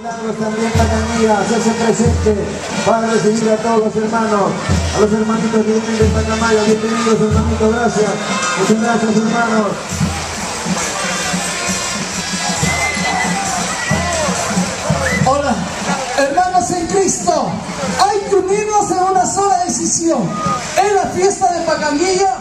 Milagros también Pacamilla, hacerse presente para recibir a todos los hermanos, a los hermanitos que vienen de Pacamayo. Bienvenidos, hermanitos, gracias. Muchas gracias, hermanos. Hola, hermanos en Cristo, hay que unirnos en una sola decisión. En la fiesta de Pacamilla.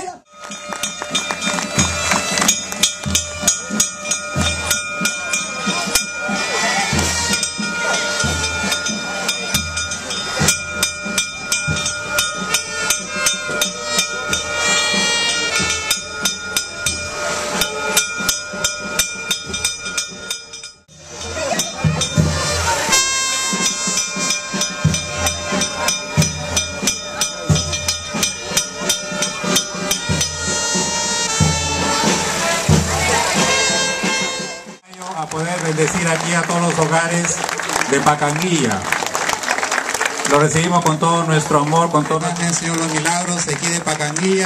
A poder bendecir aquí a todos los hogares de Pacamilla. Lo recibimos con todo nuestro amor, con todo el Señor los milagros de aquí de Pacamilla.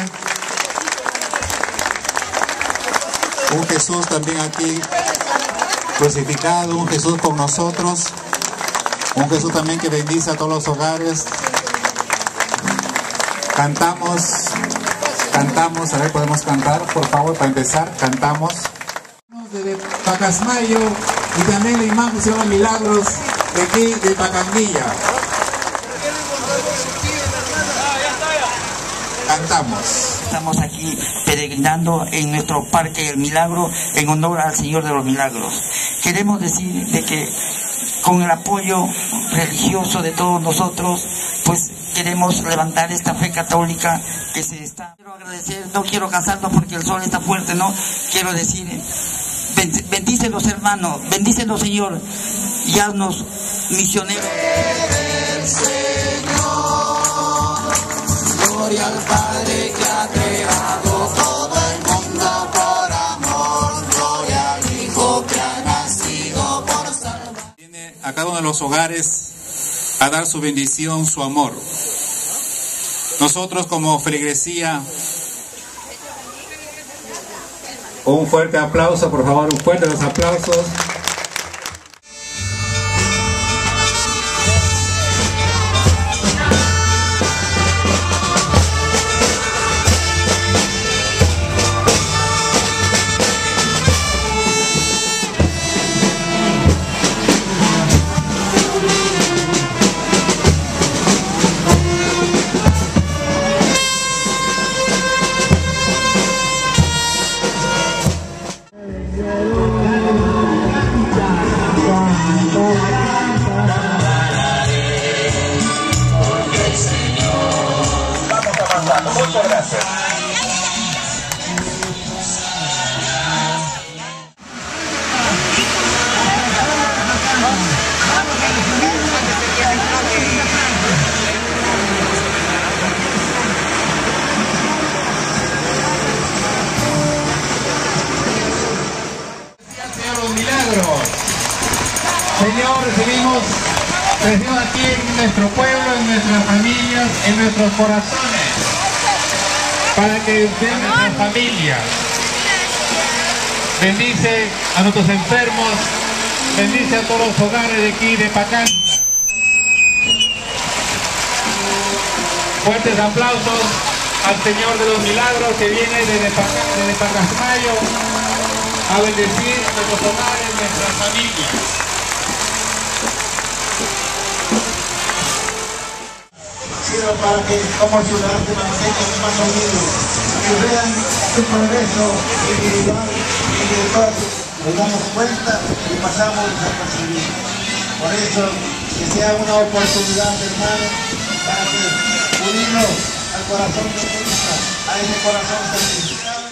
Un Jesús también aquí crucificado, un Jesús con nosotros, un Jesús también que bendice a todos los hogares. Cantamos, a ver, podemos cantar, por favor, para empezar, cantamos. De Pacasmayo y también la imagen se llama Milagros de aquí de Pacamilla. Cantamos. Estamos aquí peregrinando en nuestro Parque El Milagro en honor al Señor de los Milagros. Queremos decir de que con el apoyo religioso de todos nosotros, pues queremos levantar esta fe católica que se está. Quiero agradecer, no quiero cansarnos porque el sol está fuerte, ¿no? Quiero decir, bendícelos hermanos, bendícelos Señor, y haznos misioneros. Gloria al Padre que ha creado todo el mundo por amor. Gloria al Hijo que ha nacido por salvar. Viene a cada uno de los hogares a dar su bendición, su amor. Nosotros como feligresía, un fuerte aplauso, por favor, un fuerte los aplausos. Muchas gracias. Señor, los milagros. Señor, recibimos aquí en nuestro pueblo, en nuestras familias, en nuestros corazones, para que sean nuestras familias. Bendice a nuestros enfermos, bendice a todos los hogares de aquí, de Pacamilla. Fuertes aplausos al Señor de los Milagros que viene desde Pacasmayo a bendecir nuestros hogares, nuestras familias. Sino para que como ciudadanos se mantengan más unidos, que vean su progreso individual y de todas nos damos cuenta y pasamos a percibir. Por eso, que sea una oportunidad, hermanos, para que unirnos al corazón de Cristo, a ese corazón santificado.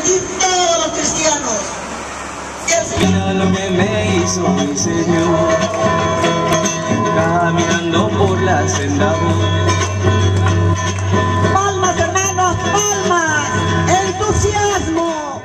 decir todos los cristianos. Mira lo que me hizo mi Señor, caminando por la senda. Palmas, hermanos, palmas, entusiasmo.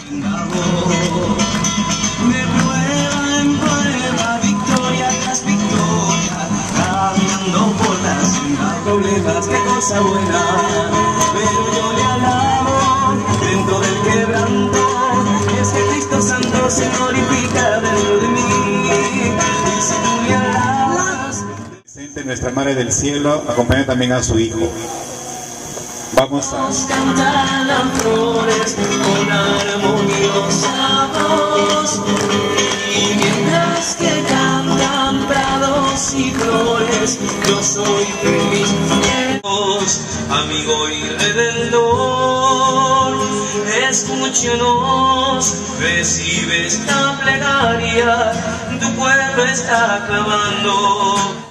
De prueba en prueba, victoria tras victoria, caminando por la senda. Problemas, qué cosa buena, pero yo le alabo dentro del quebranto. Y es que Cristo Santo se glorifica dentro de mí. Y si tú le alabas, Presente nuestra Madre del Cielo, acompaña también a su Hijo. Vamos a cantar las flores con armoniosa voz, y mientras que cantan prados y flores, yo soy feliz. Dios, amigo y redentor, escúchanos, recibe esta plegaria, tu pueblo está clamando.